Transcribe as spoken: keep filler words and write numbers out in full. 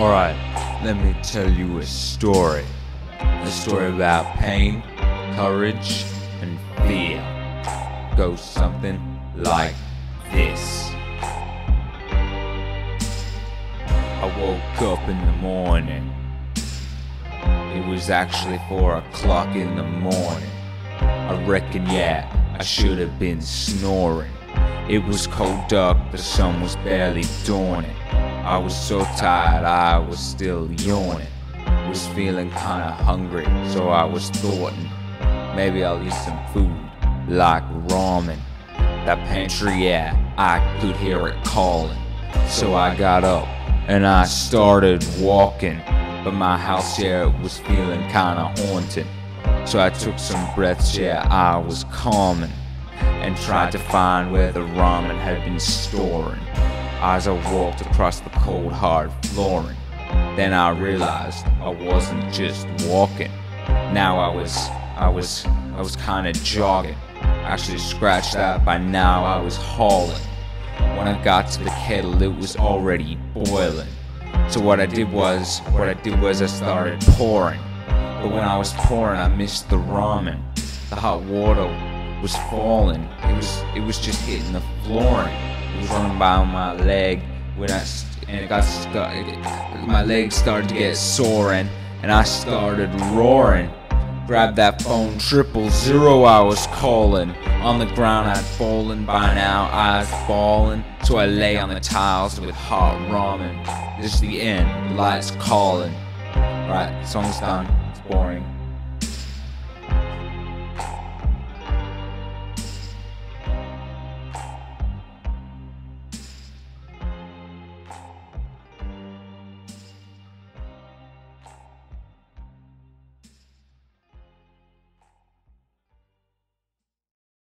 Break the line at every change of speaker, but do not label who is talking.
Alright, let me tell you a story. A story about pain, courage, and fear. Goes something like this. I woke up in the morning. It was actually four o'clock in the morning. I reckon, yeah, I should have been snoring. It was cold dark, the sun was barely dawning. I was so tired, I was still yawning. Was feeling kinda hungry, so I was thoughtin', maybe I'll eat some food, like ramen. That pantry, yeah, I could hear it calling. So I got up, and I started walking. But my house, yeah, it was feeling kinda haunted. So I took some breaths, yeah, I was calming, and tried to find where the ramen had been storing. As I walked across the cold hard flooring, then I realized I wasn't just walking. Now I was, I was, I was kinda jogging. Actually scratched that, by now I was hauling. When I got to the kettle, it was already boiling. So what I did was, what I did was I started pouring. But when I was pouring, I missed the ramen. The hot water was falling. It was, it was just hitting the flooring. It was running by my leg when I, and it got stuck. My leg started to get sore, and, and I started roaring. Grabbed that phone, triple zero I was calling. On the ground I'd fallen, by now I was falling. So I lay on the tiles with hot ramen. This is the end, the lights calling. Right, song's done, it's boring.